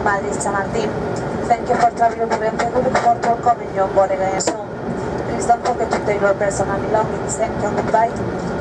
Madrid, San Martin. Thank you for traveling with them. We look forward to welcoming you on board again soon. Please don't forget to take your personal belongings. Thank you and goodbye.